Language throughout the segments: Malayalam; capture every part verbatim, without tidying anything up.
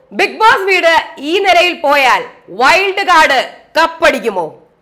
ബിഗ് ബോസ് വീട് ഈ നിലയിൽ പോയാൽ വൈൽഡ് കാർഡ് കപ്പടിക്കുമോ?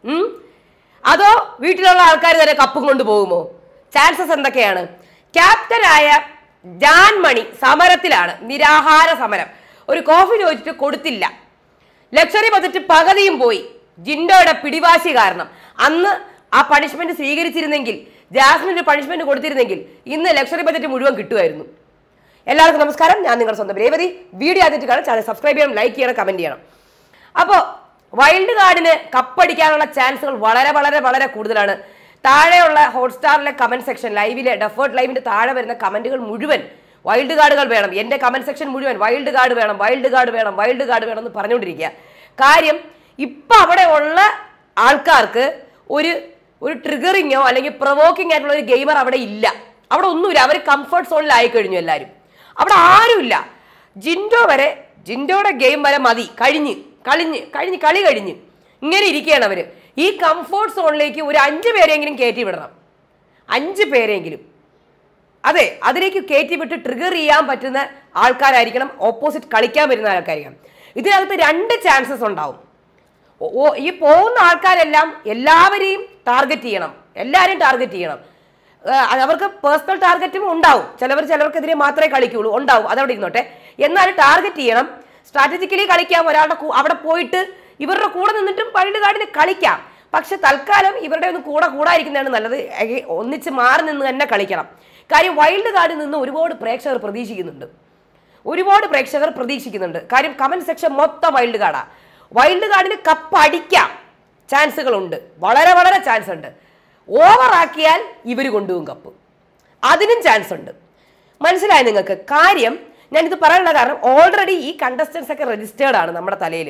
അതോ വീട്ടിലുള്ള ആൾക്കാർ തന്നെ കപ്പും കൊണ്ടുപോകുമോ? ചാൻസസ് എന്തൊക്കെയാണ്? ക്യാപ്റ്റനായ ജാൻമണി സമരത്തിലാണ്, നിരാഹാര സമരം. ഒരു കോഫി ചോദിച്ചിട്ട് കൊടുത്തില്ല. ലക്ഷറി ബജറ്റ് പകുതിയും പോയി ജിൻഡോയുടെ പിടിവാശി കാരണം. അന്ന് ആ പണിഷ്മെന്റ് സ്വീകരിച്ചിരുന്നെങ്കിൽ, ജാസ്മിന് പണിഷ്മെന്റ് കൊടുത്തിരുന്നെങ്കിൽ ഇന്ന് ലക്ഷറി ബജറ്റ് മുഴുവൻ കിട്ടുമായിരുന്നു. എല്ലാവർക്കും നമസ്കാരം, ഞാൻ നിങ്ങളുടെ സ്വന്തം രേവതി. വീഡിയോ ആദ്യമായിട്ട് കാണാൻ ചാനൽ സബ്സ്ക്രൈബ് ചെയ്യണം, ലൈക്ക് ചെയ്യണം, കമന്റ് ചെയ്യണം. അപ്പോൾ വൈൽഡ് കാർഡിന് കപ്പടിക്കാനുള്ള ചാൻസുകൾ വളരെ വളരെ വളരെ കൂടുതലാണ്. താഴെയുള്ള ഹോട്ട്സ്റ്റാറിലെ കമന്റ് സെക്ഷൻ, ലൈവിലെ ഡെഫേർട്ട് ലൈവിന്റെ താഴെ വരുന്ന കമന്റുകൾ മുഴുവൻ വൈൽഡ് കാർഡുകൾ വേണം. എൻ്റെ കമന്റ് സെക്ഷൻ മുഴുവൻ വൈൽഡ് കാർഡ് വേണം, വൈൽഡ് കാർഡ് വേണം, വൈൽഡ് കാർഡ് വേണം എന്ന് പറഞ്ഞുകൊണ്ടിരിക്കുക. കാര്യം ഇപ്പം അവിടെ ഉള്ള ആൾക്കാർക്ക് ഒരു ഒരു ട്രിഗറിങ്ങോ അല്ലെങ്കിൽ പ്രൊവോക്കിംഗ് ആയിട്ടുള്ള ഒരു ഗെയിമർ അവിടെ ഇല്ല. അവിടെ ഒന്നുമില്ല. അവർ കംഫർട്ട് സോണിലായി കഴിഞ്ഞു. എല്ലാവരും അവിടെ ആരുമില്ല. ജിൻഡോ വരെ, ജിൻഡോയുടെ ഗെയിം വരെ മതി, കഴിഞ്ഞ് കളിഞ്ഞ് കഴിഞ്ഞ് കളി കഴിഞ്ഞ് ഇങ്ങനെ ഇരിക്കുകയാണ് അവർ. ഈ കംഫോർട്ട് സോണിലേക്ക് ഒരു അഞ്ച് പേരെങ്കിലും കയറ്റി വിടണം. അഞ്ച് പേരെങ്കിലും അതെ അതിലേക്ക് കയറ്റി വിട്ട് ട്രിഗർ ചെയ്യാൻ പറ്റുന്ന ആൾക്കാരായിരിക്കണം, ഓപ്പോസിറ്റ് കളിക്കാൻ വരുന്ന ആൾക്കാരായിരിക്കണം. ഇതിനകത്ത് രണ്ട് ചാൻസസ് ഉണ്ടാവും. ഓ ഈ പോകുന്ന ആൾക്കാരെല്ലാം എല്ലാവരെയും ടാർഗറ്റ് ചെയ്യണം, എല്ലാവരെയും ടാർഗറ്റ് ചെയ്യണം. അവർക്ക് പേഴ്സണൽ ടാർഗറ്റും ഉണ്ടാവും. ചിലവർ ചിലവർക്കെതിരെ മാത്രമേ കളിക്കുകയുള്ളൂ, ഉണ്ടാവും, അതവിടെ ഇരുന്നോട്ടെ. എന്നാലും ടാർഗറ്റ് ചെയ്യണം. സ്ട്രാറ്റജിക്കലി കളിക്കാം. ഒരാളുടെ അവിടെ പോയിട്ട് ഇവരുടെ കൂടെ നിന്നിട്ടും വൈൽഡ് കാർഡിന് കളിക്കാം. പക്ഷെ തൽക്കാലം ഇവരുടെ ഒന്ന് കൂടെ കൂടായിരിക്കുന്നതാണ് നല്ലത്. ഒന്നിച്ച് മാറി നിന്ന് തന്നെ കളിക്കണം. കാര്യം വൈൽഡ് കാർഡിൽ നിന്ന് ഒരുപാട് പ്രേക്ഷകർ പ്രതീക്ഷിക്കുന്നുണ്ട്, ഒരുപാട് പ്രേക്ഷകർ പ്രതീക്ഷിക്കുന്നുണ്ട്. കാര്യം കമന്റ് സെക്ഷൻ മൊത്തം വൈൽഡ് കാർഡാണ്. വൈൽഡ് കാർഡിന് കപ്പ് അടിക്കാം ചാൻസുകളുണ്ട്, വളരെ വളരെ ചാൻസ് ഉണ്ട്. ഓവറാക്കിയാൽ ഇവർ കൊണ്ടുപോകും കപ്പ്, അതിനും ചാൻസ് ഉണ്ട്. മനസ്സിലായി നിങ്ങൾക്ക് കാര്യം? ഞാനിത് പറയാനുള്ള കാരണം ഓൾറെഡി ഈ കണ്ടസ്റ്റൻസ് ഒക്കെ രജിസ്റ്റേർഡ് ആണ് നമ്മുടെ തലയിൽ.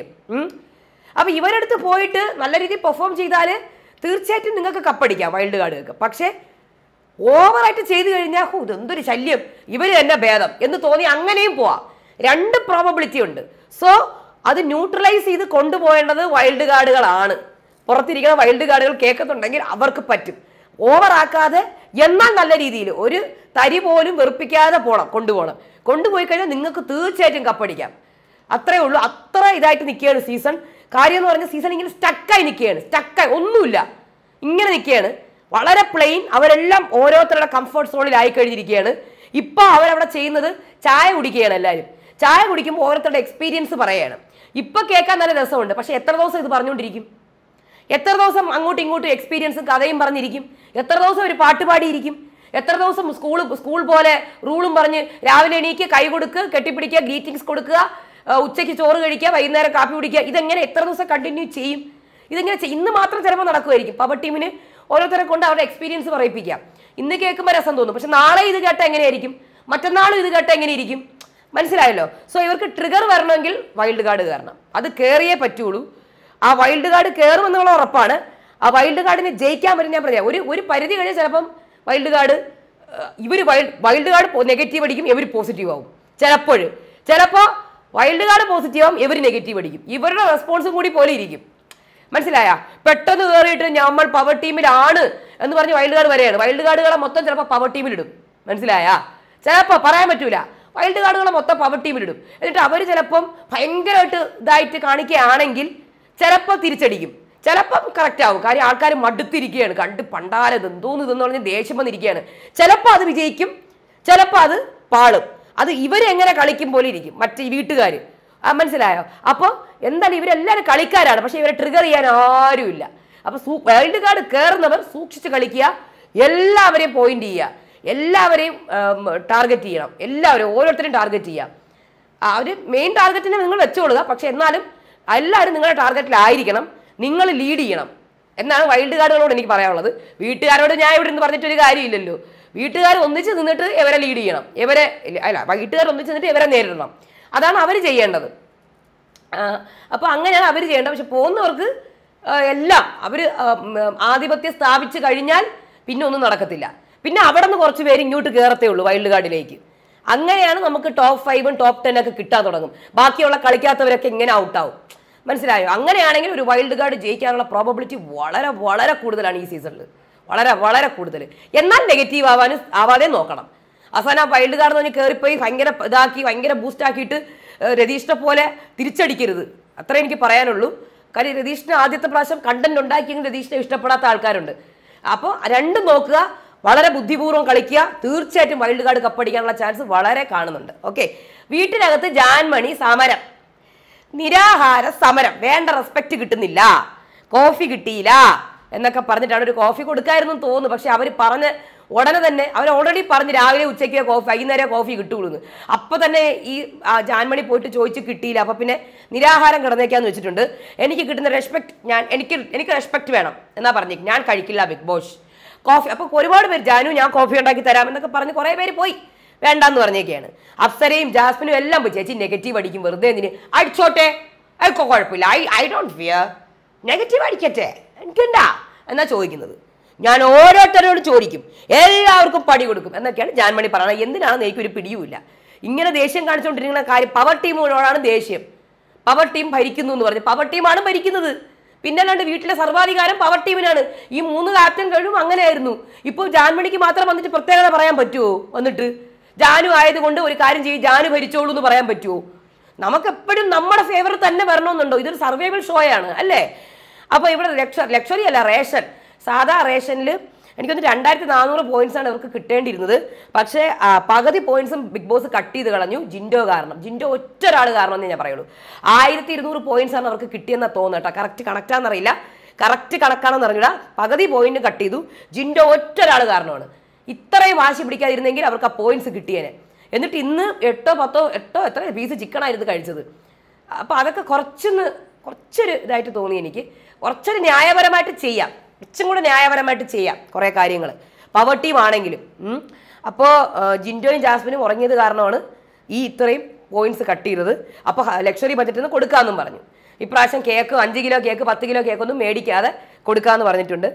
അപ്പം ഇവരടുത്ത് പോയിട്ട് നല്ല രീതിയിൽ പെർഫോം ചെയ്താൽ തീർച്ചയായിട്ടും നിങ്ങൾക്ക് കപ്പടിക്കാം വൈൽഡ് കാർഡുകൾക്ക്. പക്ഷേ ഓവറായിട്ട് ചെയ്തു കഴിഞ്ഞാൽ ഹോ ഇതെന്തൊരു ശല്യം, ഇവർ തന്നെ ഭേദം എന്ന് തോന്നി അങ്ങനെയും പോവാം. രണ്ട് പ്രോബബിലിറ്റി ഉണ്ട്. സോ അത് ന്യൂട്രലൈസ് ചെയ്ത് കൊണ്ടുപോകേണ്ടത് വൈൽഡ് കാർഡുകളാണ്. പുറത്തിരിക്കുന്ന വൈൽഡ് കാർഡുകൾ കേൾക്കുന്നുണ്ടെങ്കിൽ അവർക്ക് പറ്റും. ഓവറാക്കാതെ എന്നാൽ നല്ല രീതിയിൽ ഒരു തരി പോലും വെറുപ്പിക്കാതെ പോകണം, കൊണ്ടുപോകണം. കൊണ്ടുപോയി കഴിഞ്ഞാൽ നിങ്ങൾക്ക് തീർച്ചയായിട്ടും കപ്പടിക്കാം. അത്രേ ഉള്ളൂ. അത്ര ഇതായിട്ട് നിൽക്കുകയാണ് സീസൺ. കാര്യം എന്ന് പറഞ്ഞാൽ സീസൺ ഇങ്ങനെ സ്റ്റക്കായി നിൽക്കുകയാണ്, സ്റ്റക്കായി ഒന്നുമില്ല, ഇങ്ങനെ നിൽക്കുകയാണ്. വളരെ പ്ലെയിൻ. അവരെല്ലാം ഓരോരുത്തരുടെ കംഫർട്ട് സോണിലായി കഴിഞ്ഞിരിക്കുകയാണ്. ഇപ്പോൾ അവരവിടെ ചെയ്യുന്നത് ചായ കുടിക്കുകയാണ്. എല്ലാവരും ചായ കുടിക്കുമ്പോൾ ഓരോരുത്തരുടെ എക്സ്പീരിയൻസ് പറയുകയാണ്. ഇപ്പം കേൾക്കാൻ നല്ല രസമുണ്ട്. പക്ഷെ എത്ര ദിവസം ഇത് പറഞ്ഞുകൊണ്ടിരിക്കും? എത്ര ദിവസം അങ്ങോട്ടും ഇങ്ങോട്ടും എക്സ്പീരിയൻസും കഥയും പറഞ്ഞിരിക്കും? എത്ര ദിവസം ഒരു പാട്ട് പാടിയിരിക്കും? എത്ര ദിവസം സ്കൂൾ സ്കൂൾ പോലെ റൂളും പറഞ്ഞ് രാവിലെ എണീക്ക്, കൈ കൊടുക്കുക, കെട്ടിപ്പിടിക്കുക, ഗ്രീറ്റിംഗ്സ് കൊടുക്കുക, ഉച്ചയ്ക്ക് ചോറ് കഴിക്കുക, വൈകുന്നേരം കാപ്പി കുടിക്കുക? ഇതെങ്ങനെ എത്ര ദിവസം കണ്ടിന്യൂ ചെയ്യും? ഇതെങ്ങനെ ഇന്ന് മാത്രം ചിലപ്പോൾ നടക്കുമായിരിക്കും. പവർ ടീമിന് ഓരോരുത്തരെ കൊണ്ട് അവരുടെ എക്സ്പീരിയൻസ് പറയിപ്പിക്കാം. ഇന്ന് കേൾക്കുമ്പോൾ രസം തോന്നും, പക്ഷെ നാളെ ഇത് കേട്ട എങ്ങനെയായിരിക്കും? മറ്റന്നാളും ഇത് കേട്ട എങ്ങനെയിരിക്കും? മനസ്സിലായല്ലോ? സോ ഇവർക്ക് ട്രിഗർ വരണമെങ്കിൽ വൈൽഡ് കാർഡ് കയറണം. അത് കയറിയേ പറ്റുള്ളൂ. ആ വൈൽഡ് കാർഡ് കയറുമെന്നുള്ള ഉറപ്പാണ്. ആ വൈൽഡ് കാർഡിനെ ജയിക്കാൻ പറ്റും. ഞാൻ പറയാം, ഒരു ഒരു പരിധി കഴിഞ്ഞാൽ ചിലപ്പം വൈൽഡ് കാർഡ് ഇവർ വൈൽഡ് വൈൽഡ് കാർഡ് നെഗറ്റീവ് അടിക്കും, ഇവർ പോസിറ്റീവ് ആവും. ചിലപ്പോൾ ചിലപ്പോൾ വൈൽഡ് കാർഡ് പോസിറ്റീവ് ആവും, ഇവർ നെഗറ്റീവ് അടിക്കും. ഇവരുടെ റെസ്പോൺസും കൂടി പോലെ ഇരിക്കും. മനസ്സിലായ? പെട്ടെന്ന് കയറിയിട്ട് നമ്മൾ പവർ ടീമിലാണ് എന്ന് പറഞ്ഞ് വൈൽഡ് കാർഡ് വരെയാണ്. വൈൽഡ് കാർഡുകളെ മൊത്തം ചിലപ്പോൾ പവർ ടീമിലിടും. മനസ്സിലായ? ചിലപ്പോൾ പറയാൻ പറ്റൂല. വൈൽഡ് കാർഡുകളെ മൊത്തം പവർ ടീമിലിടും. എന്നിട്ട് അവർ ചിലപ്പം ഭയങ്കരമായിട്ട് ഇതായിട്ട് കാണിക്കുകയാണെങ്കിൽ ചിലപ്പോൾ തിരിച്ചടിക്കും, ചിലപ്പം കറക്റ്റ് ആവും. കാര്യം ആൾക്കാർ മടുത്തിരിക്കുകയാണ്, കണ്ട് പണ്ടാലത് എന്തോന്ന് ഇതെന്ന് പറഞ്ഞ് ദേഷ്യം വന്നിരിക്കുകയാണ്. ചിലപ്പോൾ അത് വിജയിക്കും, ചിലപ്പോൾ അത് പാളും. അത് ഇവരെങ്ങനെ കളിക്കും പോലെ ഇരിക്കും മറ്റ് വീട്ടുകാർ. മനസ്സിലായോ? അപ്പോൾ എന്തായാലും ഇവരെല്ലാവരും കളിക്കാരാണ്, പക്ഷെ ഇവരെ ട്രിഗർ ചെയ്യാൻ ആരുമില്ല. അപ്പോൾ സൂ വൈൽഡ് കാർഡ് കയറുന്നവർ സൂക്ഷിച്ച് കളിക്കുക, എല്ലാവരെയും പോയിന്റ് ചെയ്യുക, എല്ലാവരെയും ടാർഗറ്റ് ചെയ്യണം, എല്ലാവരും ഓരോരുത്തരെയും ടാർഗറ്റ് ചെയ്യുക. ആ ഒരു മെയിൻ ടാർഗറ്റിനെ നിങ്ങൾ വെച്ചുകൊള്ളുക. പക്ഷെ എന്നാലും എല്ലാവരും നിങ്ങളുടെ ടാർഗറ്റിലായിരിക്കണം, നിങ്ങൾ ലീഡ് ചെയ്യണം എന്നാണ് വൈൽഡ് കാർഡുകളോട് എനിക്ക് പറയാനുള്ളത്. വീട്ടുകാരോട് ഞാൻ ഇവിടെ നിന്ന് പറഞ്ഞിട്ടൊരു കാര്യമില്ലല്ലോ. വീട്ടുകാർ ഒന്നിച്ച് നിന്നിട്ട് ഇവരെ ലീഡ് ചെയ്യണം, ഇവരെ അല്ല വീട്ടുകാർ ഒന്നിച്ച് നിന്നിട്ട് ഇവരെ നേരിടണം. അതാണ് അവർ ചെയ്യേണ്ടത്. അപ്പോൾ അങ്ങനെയാണ് അവർ ചെയ്യേണ്ടത്. പക്ഷെ പോകുന്നവർക്ക് എല്ലാം അവർ ആധിപത്യം സ്ഥാപിച്ച് കഴിഞ്ഞാൽ പിന്നെ ഒന്നും നടക്കത്തില്ല. പിന്നെ അവിടെ നിന്ന് കുറച്ച് പേര് ഇങ്ങോട്ട് കയറത്തേ ഉള്ളൂ വൈൽഡ് കാർഡിലേക്ക്. അങ്ങനെയാണ് നമുക്ക് ടോപ്പ് ഫൈവും ടോപ്പ് ടെൻ ഒക്കെ കിട്ടാൻ തുടങ്ങും. ബാക്കിയുള്ള കളിക്കാത്തവരൊക്കെ ഇങ്ങനെ ഔട്ടാവും. മനസ്സിലായോ? അങ്ങനെയാണെങ്കിൽ ഒരു വൈൽഡ് കാർഡ് ജയിക്കാനുള്ള പ്രോബബിലിറ്റി വളരെ വളരെ കൂടുതലാണ് ഈ സീസണിൽ, വളരെ വളരെ കൂടുതൽ. എന്നാൽ നെഗറ്റീവ് ആവാനും ആവാതെ നോക്കണം. അവസാനം ആ വൈൽഡ് കാർഡ് എന്ന് പറഞ്ഞ് കയറിപ്പോയി ഭയങ്കര ഇതാക്കി ഭയങ്കര ബൂസ്റ്റ് ആക്കിയിട്ട് രതീഷിനെ പോലെ തിരിച്ചടിക്കരുത്, അത്രേ എനിക്ക് പറയാനുള്ളൂ. കാര്യം രതീഷിന് ആദ്യത്തെ പ്രാവശ്യം കണ്ടന്റ് ഉണ്ടാക്കിയെങ്കിൽ രതീഷിനെ ഇഷ്ടപ്പെടാത്ത ആൾക്കാരുണ്ട്. അപ്പോൾ രണ്ടും നോക്കുക, വളരെ ബുദ്ധിപൂർവ്വം കളിക്കുക, തീർച്ചയായിട്ടും വൈൽഡ് കാർഡ് കപ്പടിക്കാനുള്ള ചാൻസ് വളരെ കാണുന്നുണ്ട്. ഓക്കെ, വീട്ടിനകത്ത് ജാൻമണി സമരം, നിരാഹാര സമരം, വേണ്ട റെസ്പെക്ട് കിട്ടുന്നില്ല, കോഫി കിട്ടിയില്ല എന്നൊക്കെ പറഞ്ഞിട്ടാണ്. ഒരു കോഫി കൊടുക്കായിരുന്നു തോന്നുന്നു, പക്ഷെ അവർ പറഞ്ഞ് ഉടനെ തന്നെ അവർ ഓൾറെഡി പറഞ്ഞ് രാവിലെ ഉച്ചയ്ക്ക് കോഫി വൈകുന്നേരം കോഫി കിട്ടുള്ളൂ. അപ്പോൾ തന്നെ ഈ ജാൻമണി പോയിട്ട് ചോദിച്ച് കിട്ടിയില്ല, അപ്പോൾ പിന്നെ നിരാഹാരം കിടന്നേക്കാന്ന് വെച്ചിട്ടുണ്ട്. എനിക്ക് കിട്ടുന്ന റെസ്പെക്ട് ഞാൻ എനിക്ക് എനിക്ക് റെസ്പെക്ട് വേണം എന്നാ പറഞ്ഞു, ഞാൻ കഴിക്കില്ല ബിഗ് ബോസ് കോഫി. അപ്പോൾ ഒരുപാട് പേര് ജാനു ഞാൻ കോഫി ഉണ്ടാക്കി തരാം എന്നൊക്കെ പറഞ്ഞ് കുറേ പേര് പോയി വേണ്ടാന്ന് പറഞ്ഞേക്കെയാണ്. അപ്സരയും ജാസ്മിനും എല്ലാം പോയി. ചേച്ചി നെഗറ്റീവ് അടിക്കും, വെറുതെ എന്തിന് അടിച്ചോട്ടെ, അതൊക്കെ കുഴപ്പമില്ല, I I don't fear, negative അടിക്കട്ടെ എനിക്കെന്താ എന്നാ ചോദിക്കുന്നത്. ഞാൻ ഓരോരുത്തരോട് ചോദിക്കും, എല്ലാവർക്കും പടി കൊടുക്കും എന്നൊക്കെയാണ് ജാൻമണി പറയുന്നത്. എന്തിനാണെന്ന് എനിക്കൊരു പിടിയുമില്ല. ഇങ്ങനെ ദേഷ്യം കാണിച്ചുകൊണ്ടിരിക്കുന്ന കാര്യം പവർ ടീമിനോടാണ് ദേഷ്യം. പവർ ടീം ഭരിക്കുന്നു എന്ന് പറഞ്ഞു, പവർ ടീമാണ് ഭരിക്കുന്നത്. പിന്നെ അല്ലാണ്ട് വീട്ടിലെ സർവാധികാരം പവർ ടീമിനാണ്. ഈ മൂന്ന് ക്യാപ്റ്റൻ കഴിവും അങ്ങനെയായിരുന്നു. ഇപ്പോൾ ജാൻമണിക്ക് മാത്രം വന്നിട്ട് പ്രത്യേകത പറയാൻ പറ്റുമോ? വന്നിട്ട് ജാനു ആയതുകൊണ്ട് ഒരു കാര്യം ചെയ്യും, ജാനു ഭരിച്ചോളൂ എന്ന് പറയാൻ പറ്റുമോ? നമുക്കെപ്പോഴും നമ്മുടെ ഫേവർ തന്നെ വരണമെന്നുണ്ടോ? ഇതൊരു സർവൈവൽ ഷോയാണ് അല്ലേ? അപ്പോൾ ഇവിടെ ലക്ഷ ലക്ഷറി അല്ല റേഷൻ, സാധാ റേഷനിൽ എനിക്കൊന്ന് രണ്ടായിരത്തി നാനൂറ് പോയിന്റ്സ് ആണ് ഇവർക്ക് കിട്ടേണ്ടിയിരുന്നത്. പക്ഷേ പകുതി പോയിന്റ്സും ബിഗ് ബോസ് കട്ട് ചെയ്ത് കളഞ്ഞു ജിൻഡോ കാരണം. ജിൻഡോ ഒറ്റ ഒരാൾ കാരണം എന്നേ ഞാൻ പറയുള്ളൂ. ആയിരത്തി ഇരുന്നൂറ് പോയിന്റ്സ് ആണ് അവർക്ക് കിട്ടിയെന്നാ തോന്നുന്നു കേട്ടോ. കറക്റ്റ് കണക്റ്റാണെന്നറിയില്ല, കറക്റ്റ് കണക്കാണെന്ന് അറിഞ്ഞില്ല. പകുതി പോയിന്റ് കട്ട് ചെയ്തു, ജിൻഡോ ഒറ്റ ഒരാൾ കാരണമാണ്. ഇത്രയും വാശി പിടിക്കാതിരുന്നെങ്കിൽ അവർക്ക് ആ പോയിന്റ്സ് കിട്ടിയേനെ. എന്നിട്ട് ഇന്ന് എട്ടോ പത്തോ എട്ടോ എത്ര പീസ് ചിക്കനായിരുന്നു കഴിച്ചത്. അപ്പോൾ അതൊക്കെ കുറച്ചൊന്ന് കുറച്ചൊരു ഇതായിട്ട് തോന്നി എനിക്ക്. കുറച്ചൊരു ന്യായപരമായിട്ട് ചെയ്യാം, കുറച്ചും കൂടെ ന്യായപരമായിട്ട് ചെയ്യാം കുറേ കാര്യങ്ങൾ പവർ ടീം ആണെങ്കിലും. അപ്പോൾ ജിൻഡോയും ജാസ്മിനും ഉറങ്ങിയത് കാരണമാണ് ഈ ഇത്രയും പോയിന്റ്സ് കട്ട് ചെയ്തത്. അപ്പോൾ ലക്ഷറി ബജറ്റിൽ നിന്ന് കൊടുക്കാമെന്നും പറഞ്ഞു. ഇപ്രാവശ്യം കേക്ക് അഞ്ച് കിലോ കേക്ക് പത്ത് കിലോ കേക്കൊന്നും മേടിക്കാതെ കൊടുക്കാമെന്ന് പറഞ്ഞിട്ടുണ്ട്.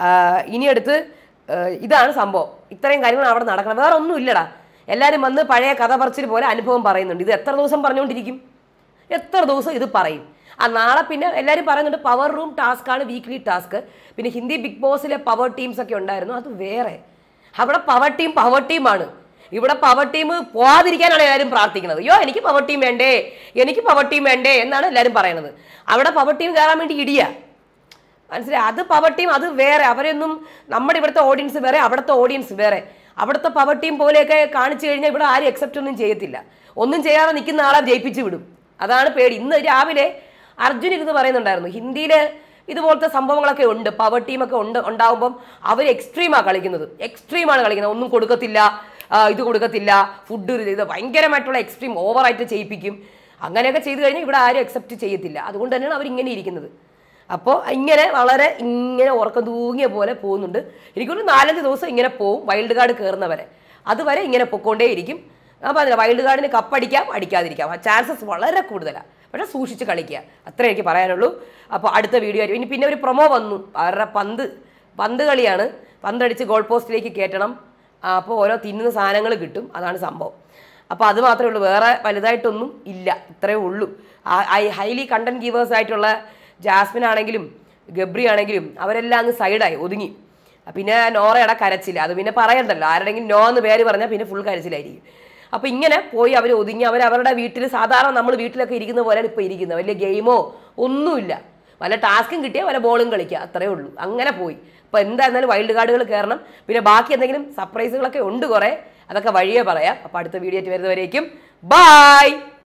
ഇനി അടുത്ത് ഇതാണ് സംഭവം. ഇത്രയും കാര്യങ്ങൾ അവിടെ നടക്കണം, വേറെ ഒന്നും ഇല്ലടാ. എല്ലാവരും വന്ന് പഴയ കഥ പറച്ചിൽ പോലെ അനുഭവം പറയുന്നുണ്ട്. ഇത് എത്ര ദിവസം പറഞ്ഞുകൊണ്ടിരിക്കും? എത്ര ദിവസം ഇത് പറയും? ആ നാളെ പിന്നെ എല്ലാവരും പറയുന്നുണ്ട് പവർ റൂം ടാസ്ക് ആണ് വീക്ക്ലി ടാസ്ക്. പിന്നെ ഹിന്ദി ബിഗ് ബോസിലെ പവർ ടീംസ് ഒക്കെ ഉണ്ടായിരുന്നു, അത് വേറെ. അവിടെ പവർ ടീം പവർ ടീമാണ്. ഇവിടെ പവർ ടീം പോവാതിരിക്കാനാണ് എല്ലാവരും പ്രാർത്ഥിക്കുന്നത്. അയ്യോ എനിക്ക് പവർ ടീം വേണ്ടേ, എനിക്ക് പവർ ടീം വേണ്ടേ എന്നാണ് എല്ലാവരും പറയുന്നത്. അവിടെ പവർ ടീം കയറാൻ വേണ്ടി ഇടിയ മനസ്സിലായി. അത് പവർ ടീം അത് വേറെ. അവരൊന്നും നമ്മുടെ ഇവിടുത്തെ ഓഡിയൻസ് വേറെ, അവിടുത്തെ ഓഡിയൻസ് വേറെ. അവിടുത്തെ പവർ ടീം പോലെയൊക്കെ കാണിച്ചു കഴിഞ്ഞാൽ ഇവിടെ ആരും എക്സെപ്റ്റ് ഒന്നും ചെയ്യത്തില്ല. ഒന്നും ചെയ്യാതെ നിൽക്കുന്ന ആളെ ജയിപ്പിച്ച് വിടും. അതാണ് പേടി. ഇന്ന് രാവിലെ അർജുൻ ഇരുന്ന് പറയുന്നുണ്ടായിരുന്നു, ഹിന്ദിയിൽ ഇതുപോലത്തെ സംഭവങ്ങളൊക്കെ ഉണ്ട്, പവർ ടീമൊക്കെ ഉണ്ട് ഉണ്ടാവുമ്പം അവർ എക്സ്ട്രീമാണ് കളിക്കുന്നത്, എക്സ്ട്രീമാണ് കളിക്കുന്നത്. ഒന്നും കൊടുക്കത്തില്ല, ഇത് കൊടുക്കത്തില്ല, ഫുഡ് ഇത് ഭയങ്കരമായിട്ടുള്ള എക്സ്ട്രീം ഓവറായിട്ട് ചെയ്യിപ്പിക്കും. അങ്ങനെയൊക്കെ ചെയ്തു കഴിഞ്ഞാൽ ഇവിടെ ആരും അക്സെപ്റ്റ് ചെയ്യത്തില്ല. അതുകൊണ്ട് തന്നെയാണ് അവർ ഇങ്ങനെ ഇരിക്കുന്നത്. അപ്പോൾ ഇങ്ങനെ വളരെ ഇങ്ങനെ ഉറക്കം തൂങ്ങിയ പോലെ പോകുന്നുണ്ട്. എനിക്കൊരു നാലഞ്ച് ദിവസം ഇങ്ങനെ പോവും വൈൽഡ് കാർഡ് കയറുന്നവരെ. അതുവരെ ഇങ്ങനെ പൊക്കോണ്ടേയിരിക്കും. ഞാൻ പറഞ്ഞില്ല, വൈൽഡ് കാർഡിന് കപ്പടിക്കാം അടിക്കാതിരിക്കാം, ചാൻസസ് വളരെ കൂടുതലാണ്. പക്ഷെ സൂക്ഷിച്ച് കളിക്കുക, അത്രേ എനിക്ക് പറയാനുള്ളൂ. അപ്പോൾ അടുത്ത വീഡിയോ ആയിരിക്കും. ഇനി പിന്നെ ഒരു പ്രൊമോ വന്നു, അവരുടെ പന്ത് പന്ത് കളിയാണ്. പന്തടിച്ച് ഗോൾ പോസ്റ്റിലേക്ക് കയറ്റണം. അപ്പോൾ ഓരോ തിന്നുന്ന സാധനങ്ങൾ കിട്ടും, അതാണ് സംഭവം. അപ്പോൾ അത് മാത്രമേ ഉള്ളൂ, വേറെ വലുതായിട്ടൊന്നും ഇല്ല, ഇത്രയേ ഉള്ളൂ. ഹൈലി കണ്ടന്റ് ഗീവേഴ്സ് ആയിട്ടുള്ള ജാസ്മിൻ ആണെങ്കിലും ഗബ്രി ആണെങ്കിലും അവരെല്ലാം അങ്ങ് സൈഡായി ഒതുങ്ങി. പിന്നെ നോറയുടെ കരച്ചില്ല, അത് പിന്നെ പറയണ്ടല്ലോ. ആരുടെങ്കിലും നോ എന്ന് പേര് പറഞ്ഞാൽ പിന്നെ ഫുൾ കരച്ചിലായിരിക്കും. അപ്പോൾ ഇങ്ങനെ പോയി അവർ ഒതുങ്ങി. അവർ അവരുടെ വീട്ടിൽ സാധാരണ നമ്മൾ വീട്ടിലൊക്കെ ഇരിക്കുന്ന പോലെയാണ് ഇപ്പോൾ ഇരിക്കുന്നത്. വലിയ ഗെയിമോ ഒന്നുമില്ല, വല്ല ടാസ്കും കിട്ടിയാൽ വല്ല ബോളും കളിക്കുക, അത്രയേ ഉള്ളൂ. അങ്ങനെ പോയി. അപ്പോൾ എന്തായിരുന്നാലും വൈൽഡ് കാർഡുകൾ കയറണം. പിന്നെ ബാക്കി എന്തെങ്കിലും സർപ്രൈസുകളൊക്കെ ഉണ്ട് കുറേ, അതൊക്കെ വഴിയേ പറയാം. അപ്പോൾ അടുത്ത വീഡിയോ ആയിട്ട് വരുന്നവരേക്കും ബൈ.